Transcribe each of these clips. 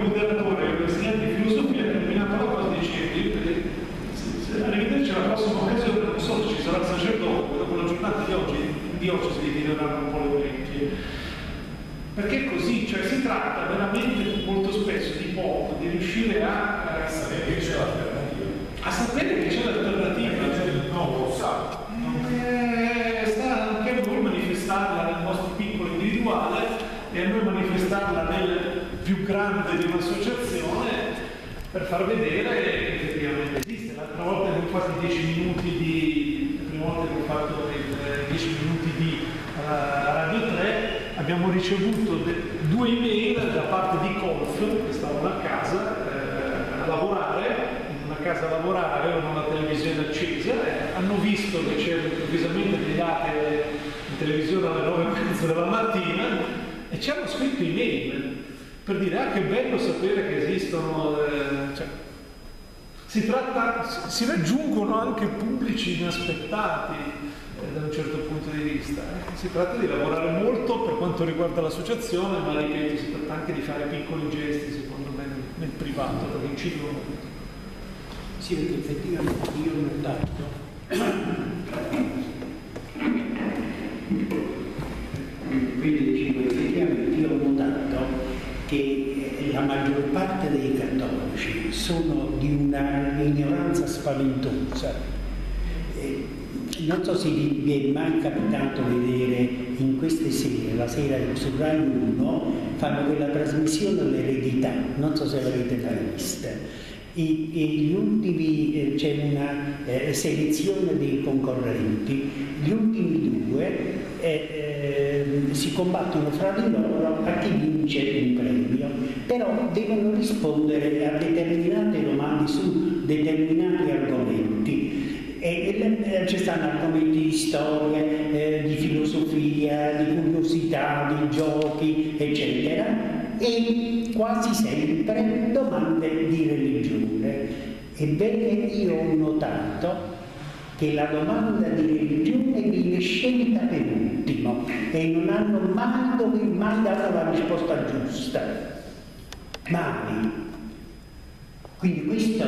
moderatore, un insegnante di filosofia, ha terminato la cosa dicendo: arrivederci alla prossima occasione, non so se ci sarà il sacerdote, dopo la giornata di oggi in diocesi di tireranno un po' le orecchie. Perché così, cioè si tratta veramente molto spesso di poco, di riuscire a sapere che c'è l'alternativa. A sapere che c'è l'alternativa. Non lo sa. Sta anche a noi manifestarla nel nostro piccolo individuale e a noi manifestarla nel più grande di un'associazione per far vedere che effettivamente esiste. L'altra volta che ho fatto 10 minuti la prima volta che ho fatto 10 minuti di Radio 3, abbiamo ricevuto 2 email da parte di Colf, che stavano a casa a lavorare, in una casa a lavorare, avevano la televisione accesa, hanno visto che c'erano improvvisamente dei dati in televisione alle 9:30 della mattina e ci hanno scritto email per dire che bello sapere che esistono, cioè, si raggiungono anche pubblici inaspettati da un certo punto di vista. Si tratta di lavorare molto per quanto riguarda l'associazione, ma ripeto, si tratta anche di fare piccoli gesti, secondo me, nel privato, perché incidono molto. Sì, perché effettivamente io ho notato quindi dicevo, effettivamente io ho notato che la maggior parte dei cattolici sono di una ignoranza spaventosa. Non so se vi è mai capitato vedere in queste sere, la sera su Rai 1, fanno quella trasmissione all'eredità, non so se l'avete mai vista. E gli ultimi, c'è una selezione dei concorrenti, gli ultimi 2 si combattono fra di loro a chi vince un premio, però devono rispondere a determinate domande su determinati argomenti. Ci stanno argomenti di storia, di filosofia, di curiosità, di giochi, eccetera, e quasi sempre domande di religione. Ebbene, io ho notato che la domanda di religione viene scelta per ultimo e non hanno mai dato la risposta giusta. Mai. Quindi questo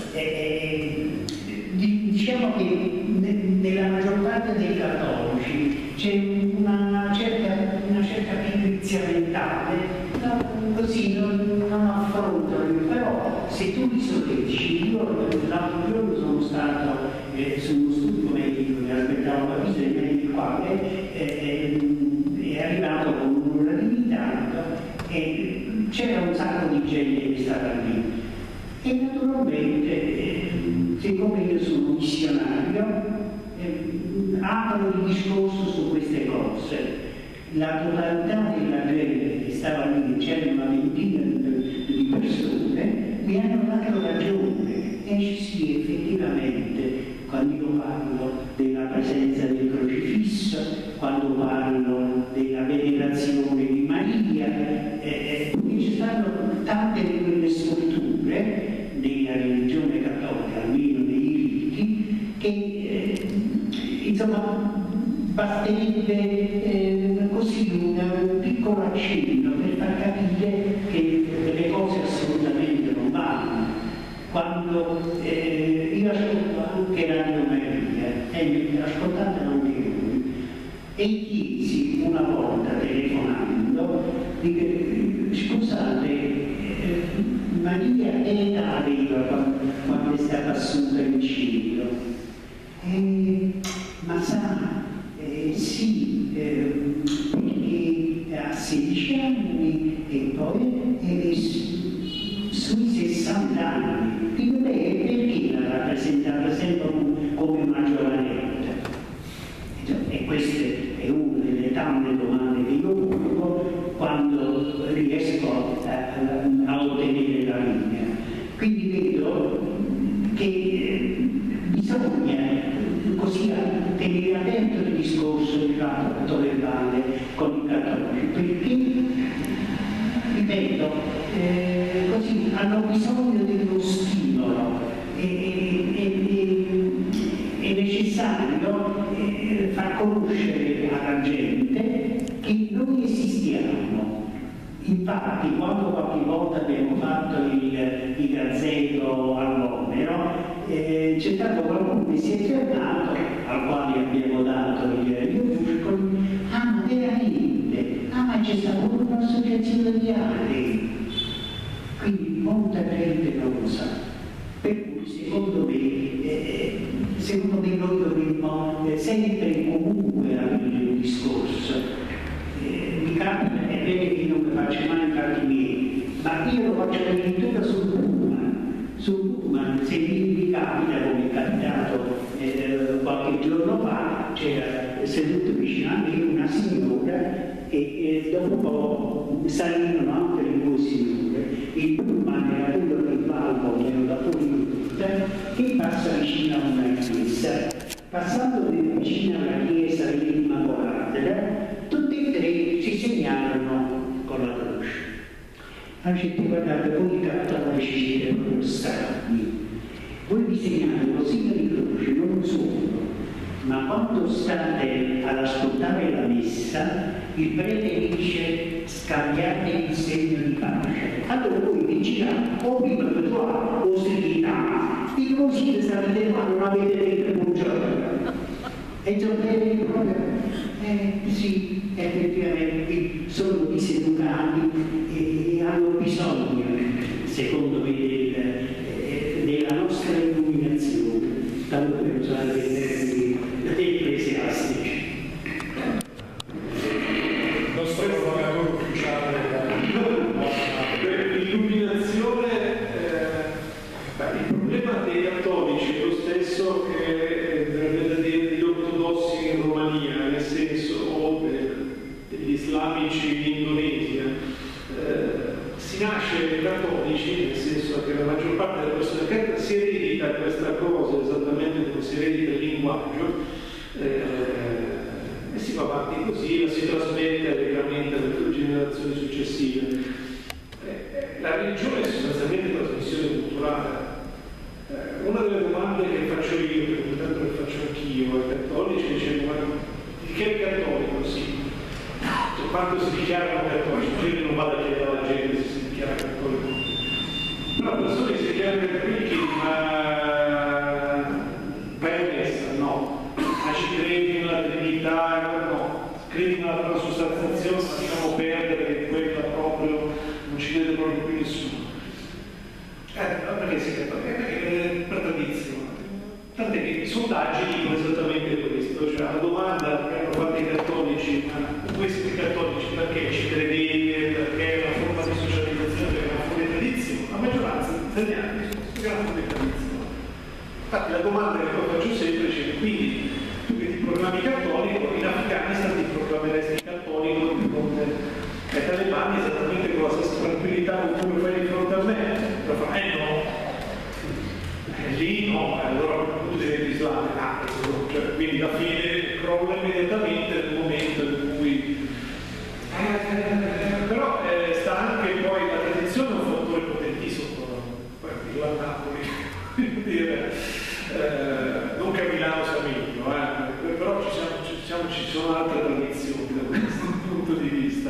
diciamo che nella maggior parte dei cattolici c'è una certa pigrizia mentale, così non affrontano, però se tu li solleciti, io l'altro giorno sono stato su uno studio medico, mi aspettavo la visita il quale è arrivato con un'ora di ritardo e c'era un sacco di gente che stava lì. E naturalmente, siccome io sono missionario, apro il discorso su queste cose. La totalità della gente che stava lì, c'era una ventina di persone, mi hanno dato ragione. E sì, effettivamente, quando io parlo della presenza del crocifisso, quando parlo della venerazione di Maria, ci stanno tante di quelle strutture della religione cattolica, almeno dei riti, che insomma basterebbe così un piccolo accenno per far capire che le cose assolutamente non vanno. Quando io ascolto anche Radio Maria, ascoltatelo anche voi, e chiesi una volta telefonando, scusate, Maria che età aveva quando è stata assunta in cielo? Ma sa, sì, perché ha 16 anni e poi sui 60 anni. Dico, perché la rappresentava sempre come una giovanetta? E questa è una delle tante domande che io pongo quando riesco a ottenere la linea. Quindi vedo che bisogna così tenere aperto il discorso di rapporto verbale con i cattolici, perché, ripeto, così hanno bisogno dello stimolo, è necessario far conoscere alla gente che noi esistiamo Infatti, quando qualche volta abbiamo fatto il gazzetto all'Omero, c'è stato qualcuno che si è fermato, al quale abbiamo dato gli opuscoli, ma veramente, ma c'è stata un'associazione di altri, quindi molta gente non lo sa. Per cui secondo me noi dovremmo sempre e comunque aprire un discorso. Mi capita, è vero che non mi faccio mai i fatti miei, ma io lo faccio addirittura sul Pullman, se mi capita, come è capitato qualche giorno fa, c'era seduto vicino a me una signora e dopo un po' salivano altre due signore. Il Pullman era quello che va al volo da fuori che passa vicino a una chiesa. Passando vicino alla chiesa dell'Immacolata, tutti e tre si segnalano con la croce. Allora guardate, voi cattolici siete proprio strani. Voi vi segnate con segno di croce, non solo, ma quando state ad ascoltare la messa, il prete dice scambiate il segno di pace. Allora voi vi girate, o prima per trovare, o seguita, di così sapete ma non avete detto buongiorno. E giornali proprio, sì, effettivamente sono diseducati e hanno bisogno, secondo me, della nostra illuminazione, tanto per usare dei termini ecclesiastici. Il nostro lavoro ufficiale l'illuminazione, il problema dei cattolici è lo stesso che degli ortodossi in Romania, nel senso, o degli islamici in Indonesia. Si nasce cattolici, nel senso che la maggior parte delle persone che si eredita questa cosa esattamente come si eredita il linguaggio, e si va avanti così, la si trasmette allegramente alle generazioni successive. La religione è sostanzialmente trasmissione culturale. Una delle domande che faccio io, perché intanto le faccio anch'io ai cattolici, dicevo, ma di che è cattolico? Sì. Quando si dichiarano cattolici, quindi non vado a chiedere alla gente se si dichiara cattolico. Però persone che si dichiarano cattolici, ma vai a messa? No. Ma ci credi nella Trinità? No. Credi nella transustanziazione? Lasciamo perdere che quella proprio non ci vede proprio più nessuno. Perché si cattolico? Per tradizione. Tant'è che i sondaggi dicono esattamente questo, cioè la domanda che hanno fatto i cattolici, ma voi siete cattolici perché ci credete, perché è una forma di socializzazione, perché è una forma di tradizione, la maggioranza degli italiani sono una forma di tradizione. Infatti la domanda che poi faccio sempre è, quindi tu che ti proclami cattolico, in Afghanistan ti proclameresti cattolico di fronte ai talebani esattamente con la stessa tranquillità con cui fai di fronte a me? No. Lì no, allora tu devi Islam, cioè, quindi la fede crolla immediatamente nel momento in cui però sta anche poi la tradizione è un fattore potentissimo, poi a Napoli dire, non che a Milano sia meglio, però ci sono altre tradizioni da questo punto di vista.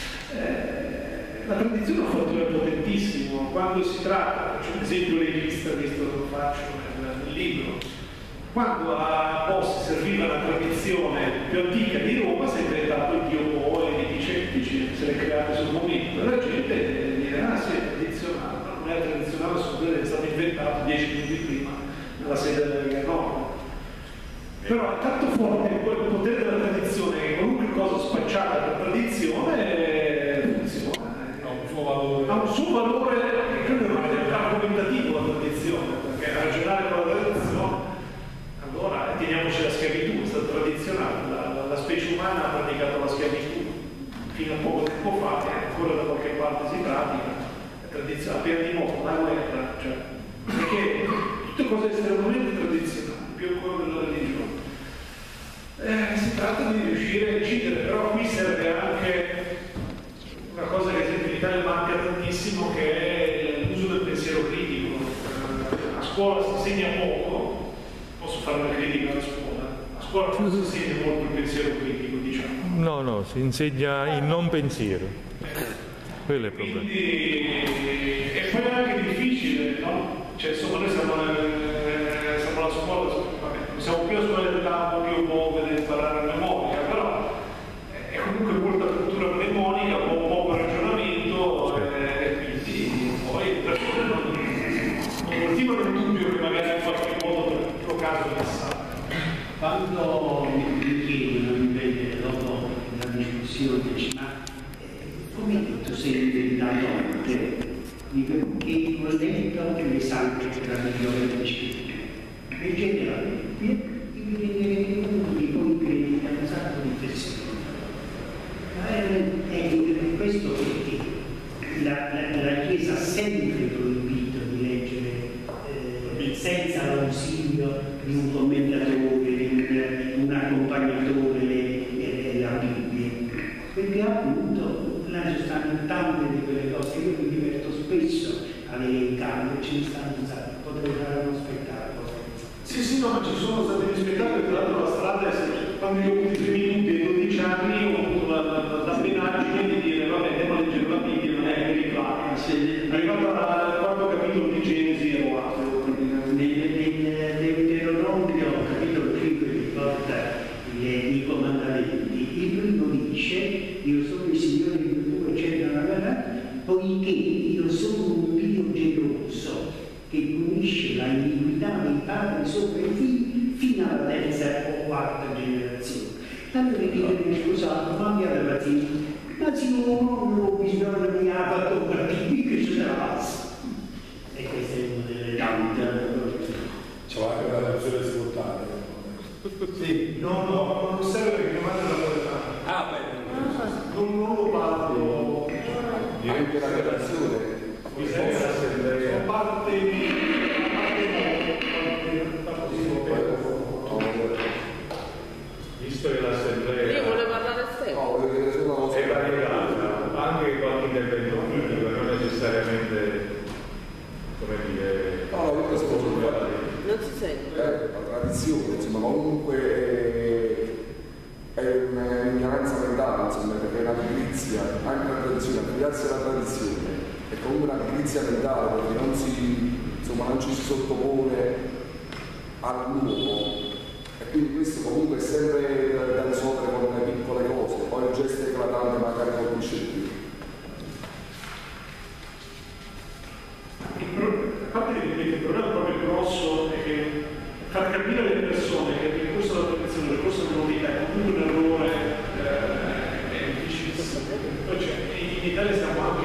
La tradizione è un fattore potentissimo, quando si tratta, faccio un esempio legista, visto che lo faccio nel libro, quando a Posse serviva la tradizione più antica di Roma, si è inventato il dio Po e i dicettici, se le create sul momento, e la gente dirà, sì, è tradizionale, ma non è tradizionale, assolutamente è stato inventato 10 minuti prima nella sede della Lega Nord. Però è tanto forte quel potere della tradizione che qualunque cosa spacciata per tradizione funziona. Ha un suo valore che credo non è argomentativo la tradizione, perché a ragionare con la tradizione, allora teniamoci la schiavitù, è stata tradizionale, la specie umana ha praticato la schiavitù fino a poco tempo fa e ancora da qualche parte si pratica, è tradizionale, appena di modo, la guerra, cioè, perché tutte cose estremamente tradizionali, più ancora della religione. Si tratta di riuscire a incidere, però qui serve anche una cosa che ad esempio in Italia manca tantissimo, che è l'uso del pensiero critico. A scuola si insegna poco, posso fare una critica alla scuola, a scuola non si insegna molto il pensiero critico, diciamo. No, si insegna il non pensiero. quello è il problema. E poi è anche difficile, no? Cioè, insomma, noi siamo alla scuola, vabbè, non siamo più a scuola del campo, più poveri, imparare a memoria, però è comunque molta cultura mnemonica, poco ragionamento, quindi poi le persone non coltivano il dubbio che magari in qualche modo per il tuo caso ne sa. Quando mi chiedono, mi vede dopo la discussione, dice, ma come tu sei diventato anche? Dico che ho letto che le sante tra le migliori scritture. In generale, mi viene uno di voi che ha un sacco di riflessione. E questo perché la Chiesa ha sempre proibito di leggere senza l'ausilio di un commentatore, di un accompagnatore la Bibbia, perché appunto là ci stanno tante di quelle cose. Io mi diverto spesso a elencare, ce ne stanno un sacco, potrei fare uno spettacolo. Sì, no, ma ci sono stati degli spettacoli, tra l'altro la strada, quando io ho avuto i primi minuti ai 12 anni, ho avuto la penaggine di dire, vabbè, andiamo a leggere la Bibbia, non è che riflare. Arrivato al quarto capitolo di Genesi ero ateo. Nell'Euteronomio, capitolo 5, riporta i comandamenti. Il primo dice, io sono il Signore di tuo eccetera, poiché io sono un Dio geloso che punisce la iniquità dei padri sopra i figli fino alla terza o quarta generazione. Allora dicono, scusate, ma mi aveva zio, ma zio non ho bisogno di abato perché che ce la passa. E questa è una delle tante. C'è anche la versione spontanea. Sì, non serve che mi mandi la qualità. Ah, beh. Non lo parlo. Anche la relazione. Sono parte visto che l'assemblea vuole parlare a te. è variegata, anche qualche intervento critico, non necessariamente, come dire, Non si sente. La tradizione, insomma, comunque è un'ignoranza mentale, insomma, perché è una pigrizia, anche la tradizione, affidarsi alla tradizione è comunque una pigrizia mentale, perché non ci si sottopone al nuovo. E quindi questo comunque è sempre da risolvere con le piccole cose, poi il gesto eclatante magari colpisce di più. A parte che il problema proprio grosso è che far capire alle persone che il percorso della tradizione, il percorso della novità è comunque un errore è difficilissimo. Poi in Italia siamo anche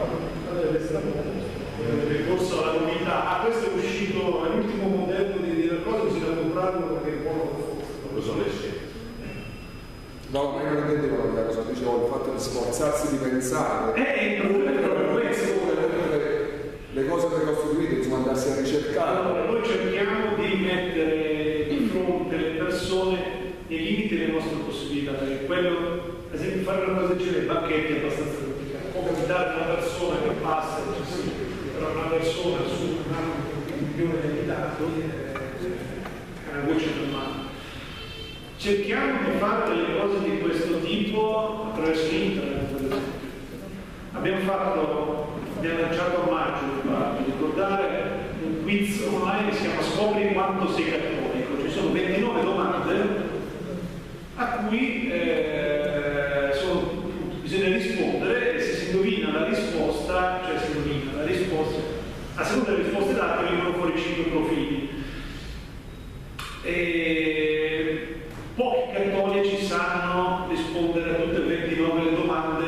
nel percorso della novità. Questo è uscito, è l'ultimo modello di cosa, bisogna comprarlo perché è buono per forza. lo sono le scelte. No, ma io non intendevo la mia cosa, dicevo il fatto di sforzarsi di pensare. Il problema è proprio questo. Le cose precostituite, insomma, andarsi a ricercare. Allora, noi cerchiamo di mettere di fronte le persone nei limiti delle nostre possibilità, perché quello, ad esempio, fare una cosa del genere, banchetti è abbastanza complicato. Può capitare una persona che passa, però una persona su un milione di abitanti è una voce normale. Cerchiamo di fare delle cose di questo tipo attraverso internet. Abbiamo lanciato a maggio, per ricordare, un quiz online che si chiama Scopri quanto sei cattolico. Ci sono 29 domande a cui bisogna rispondere, e se si indovina la risposta, a seconda delle risposte date vengono fuori 5 profili. Pochi cattolici sanno rispondere a tutte e 29 le domande.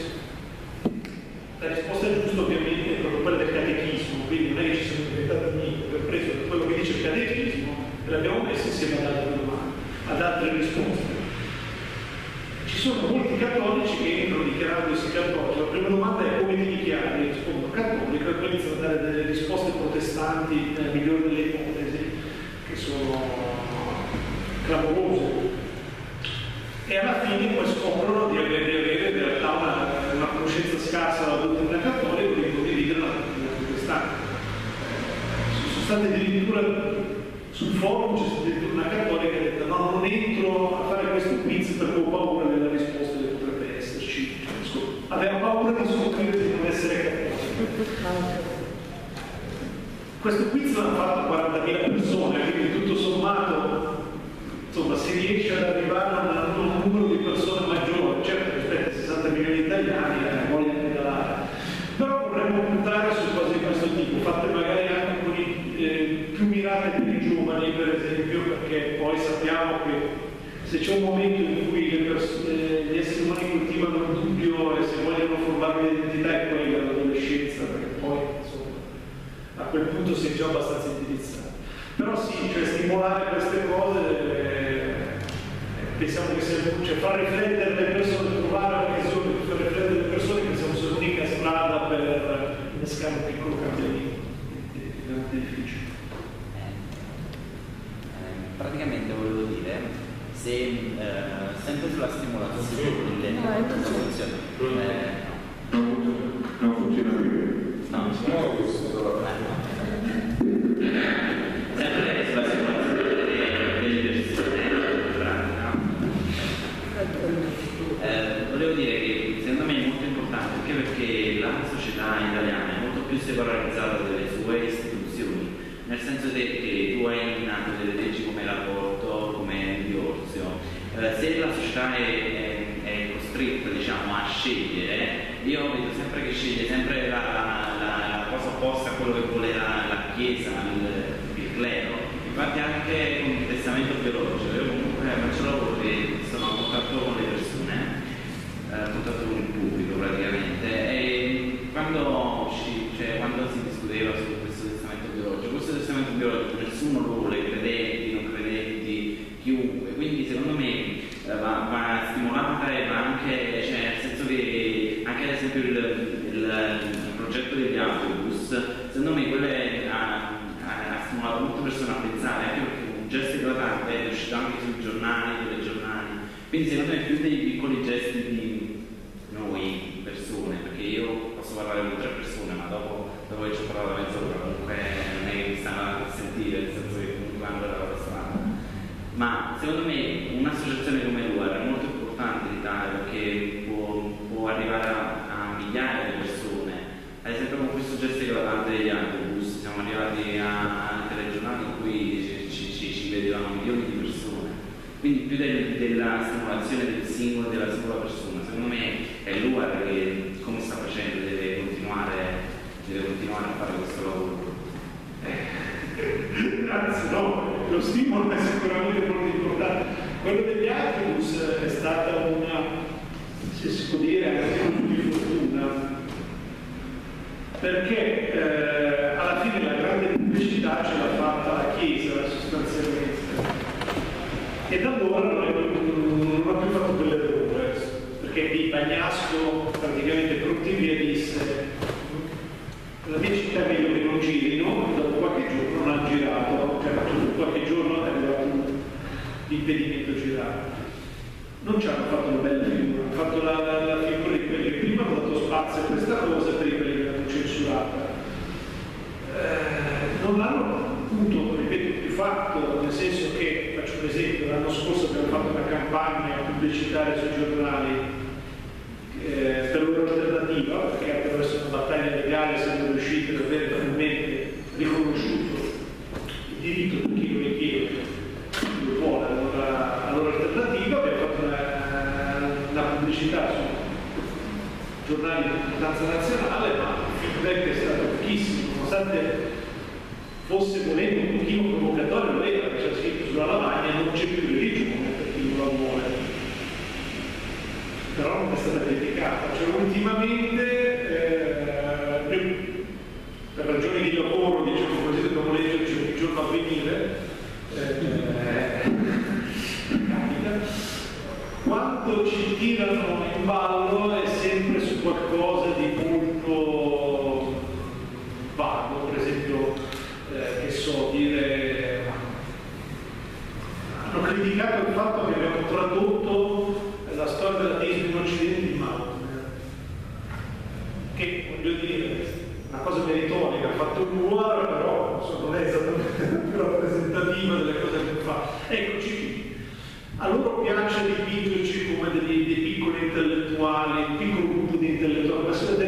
La risposta giusta ovviamente è proprio quella del catechismo, quindi non è che ci siamo inventati niente, abbiamo preso quello che dice il catechismo e l'abbiamo messo insieme ad altre domande, ad altre risposte. Ci sono molti cattolici che entrano dichiarandosi cattolici. La prima domanda è come ti dichiari? Rispondono cattolico e poi iniziano a dare delle risposte protestanti nella migliore delle ipotesi, che sono clamorose. E alla fine poi scoprono di avere in realtà una conoscenza scarsa della dottrina cattolica e di condividere la dottrina protestante. Ci sono state addirittura sul forum, c'è stata addirittura una cattolica che ha detto no, non entro a fare questo quiz perché ho paura della risposta che potrebbe esserci. Aveva paura paura di scoprire di non essere cattolico. Questo quiz l'hanno fatto 40.000 persone, quindi tutto sommato, insomma, si riesce ad arrivare a un numero di persone maggiore, certo rispetto ai 60 milioni di italiani, voglia di pedalare. Però vorremmo puntare su cose di questo tipo, fatte magari anche con più mirate per i giovani, per esempio, perché poi sappiamo che se c'è un momento in cui gli esseri umani coltivano il dubbio e se vogliono formare un'identità è quella l'adolescenza, perché poi insomma a quel punto si è già abbastanza indirizzati. Però sì, cioè stimolare queste cose, pensiamo che sia, cioè far riflettere le persone, trovare occasioni per far riflettere le persone, pensiamo sia l'unica strada per innescare un piccolo cambiamento difficile. Praticamente volevo dire, se sempre sulla stimolazione non funziona più. no, sempre sulla stimolazione delle persone, volevo dire che secondo me è molto importante anche perché la società italiana è molto più secolarizzata delle sue istituzioni, nel senso che tu hai eliminato delle leggi come l'aborto, come il divorzio. Se la società è costretta, diciamo, a scegliere, io vedo sempre che sceglie sempre la cosa opposta a quello che vuole la Chiesa, il clero. Infatti anche con il testamento biologico, io comunque faccio lavoro che sono a contatto con le persone, a contatto con il pubblico praticamente, e quando si discuteva su questo testamento biologico nessuno lo vuole, credenti, non credenti, chiunque, quindi secondo me va stimolata e va anche, cioè nel senso che anche ad esempio il progetto degli autobus, secondo me quello ha stimolato molte persone a pensare, anche perché un gesto eclatante è uscito anche sui giornali, telegiornali, quindi secondo me più dei piccoli gesti di noi persone, perché io posso parlare con 3 persone, ma dopo che ci ho parlato da mezz'ora comunque non è che mi stanno a sentire, nel senso che comunque hanno la strada. Ma secondo me un'associazione come l'UAR è molto importante in Italia perché può arrivare a migliaia di persone. Ad esempio con questo gesto eclatante degli autobus siamo arrivati a telegiornali in cui ci vedevano milioni di persone. Quindi più della stimolazione del singolo e della singola persona, secondo me è l'UAR che, come sta facendo, deve continuare a fare questo lavoro. Anzi no, lo stimolo è sicuramente molto importante. Quello degli autobus è stata una, se si può dire, anche di fortuna, perché alla fine la grande pubblicità ce l'ha fatta la Chiesa sostanzialmente. E da allora non ha più fatto quell'errore, perché di Bagnasco praticamente pronti via disse la mia città è meglio che non girino, dopo qualche giorno non hanno girato, cioè dopo qualche giorno è arrivato l'impedimento a girare. Non ci hanno fatto una bella figura, hanno fatto la figura di quelli che prima hanno dato spazio a questa cosa per quelli che l'hanno censurata. Non l'hanno appunto, ripeto, più fatto, nel senso che, faccio un esempio, l'anno scorso abbiamo fatto una campagna pubblicitaria sui giornali per l'alternativa, perché attraverso una battaglia legale siamo riusciti ad avere finalmente riconosciuto il diritto di chi lo richiede, chi lo vuole, allora alternativa. Abbiamo fatto una pubblicità su giornali di importanza nazionale, ma il feedback è stato pochissimo, nonostante fosse volendo un pochino provocatorio, lo era, c'è scritto sulla lavagna non c'è più religione per chi non la vuole. Però non è stata criticata, cioè ultimamente per ragioni di lavoro, diciamo così, dobbiamo leggere il giorno a venire, capita, quando ci tirano in ballo è sempre su qualcosa di molto vago, per esempio, che so dire, hanno criticato il fatto che abbiamo tradotto la storia dell'ateismo in Occidente di Mahomet, che voglio dire una cosa meritoria ha fatto l'UAR, però non è esattamente più rappresentativa delle cose che fa. Eccoci qui. A loro piace dipingerci come dei piccoli intellettuali, un piccolo gruppo di delle